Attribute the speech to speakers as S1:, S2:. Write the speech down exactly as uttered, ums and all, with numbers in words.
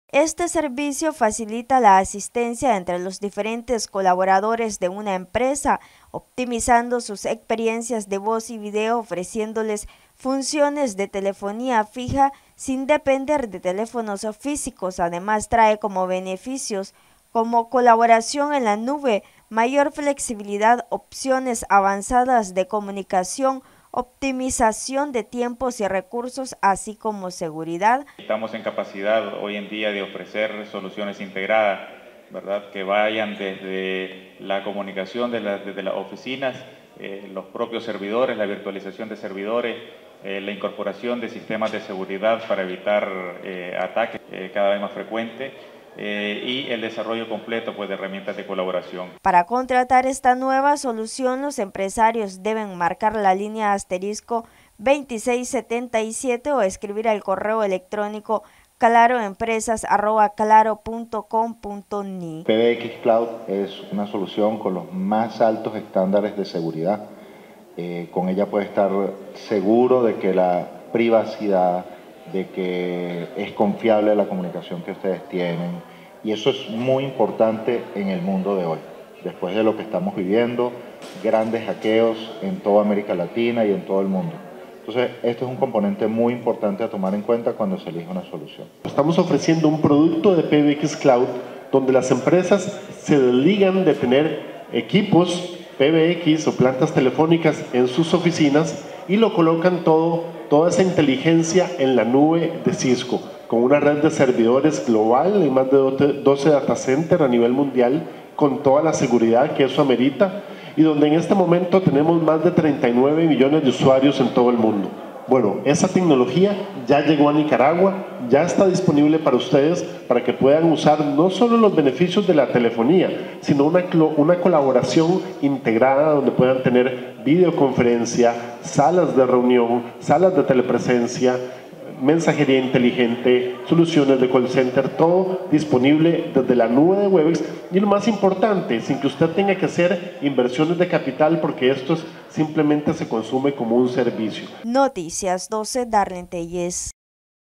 S1: Este servicio facilita la asistencia entre los diferentes colaboradores de una empresa, optimizando sus experiencias de voz y video, ofreciéndoles funciones de telefonía fija sin depender de teléfonos físicos. Además, trae como beneficios como colaboración en la nube, mayor flexibilidad, opciones avanzadas de comunicación, optimización de tiempos y recursos, así como seguridad.
S2: Estamos en capacidad hoy en día de ofrecer soluciones integradas, ¿verdad? Que vayan desde la comunicación de la, desde las oficinas, eh, los propios servidores, la virtualización de servidores, eh, la incorporación de sistemas de seguridad para evitar eh, ataques eh, cada vez más frecuentes. Eh, y el desarrollo completo pues, de herramientas de colaboración.
S1: Para contratar esta nueva solución, los empresarios deben marcar la línea asterisco veintiséis setenta y siete o escribir al correo electrónico claroempresas arroba claro punto com punto ni.
S3: P B X Cloud es una solución con los más altos estándares de seguridad. Eh, con ella puede estar seguro de que la privacidad, de que es confiable la comunicación que ustedes tienen, y eso es muy importante en el mundo de hoy, después de lo que estamos viviendo, grandes hackeos en toda América Latina y en todo el mundo. Entonces, esto es un componente muy importante a tomar en cuenta cuando se elige una solución.
S4: Estamos ofreciendo un producto de P B X Cloud donde las empresas se desligan de tener equipos P B X o plantas telefónicas en sus oficinas y lo colocan todo, toda esa inteligencia en la nube de Cisco, con una red de servidores global y más de doce data centers a nivel mundial, con toda la seguridad que eso amerita, y donde en este momento tenemos más de treinta y nueve millones de usuarios en todo el mundo. Bueno, esa tecnología ya llegó a Nicaragua, ya está disponible para ustedes, para que puedan usar no solo los beneficios de la telefonía, sino una, una colaboración integrada donde puedan tener videoconferencia, salas de reunión, salas de telepresencia, mensajería inteligente, soluciones de call center, todo disponible desde la nube de Webex, y lo más importante, sin que usted tenga que hacer inversiones de capital, porque esto es, simplemente se consume como un servicio.
S1: Noticias doce, Darlene Telles.